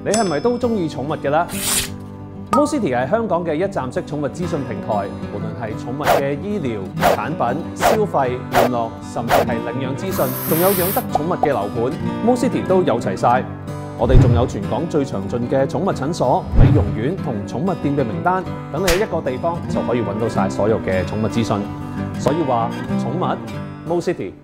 你係咪都中意寵物嘅呢？ Mo City 係香港嘅一站式寵物資訊平台，無論係寵物嘅醫療、產品、消費、玩樂，甚至係領養資訊，仲有養得寵物嘅樓盤，Mo City 都有齊晒。我哋仲有全港最詳盡嘅寵物診所、美容院同寵物店嘅名單，等你喺一個地方就可以揾到晒所有嘅寵物資訊。所以話寵物 Mo City。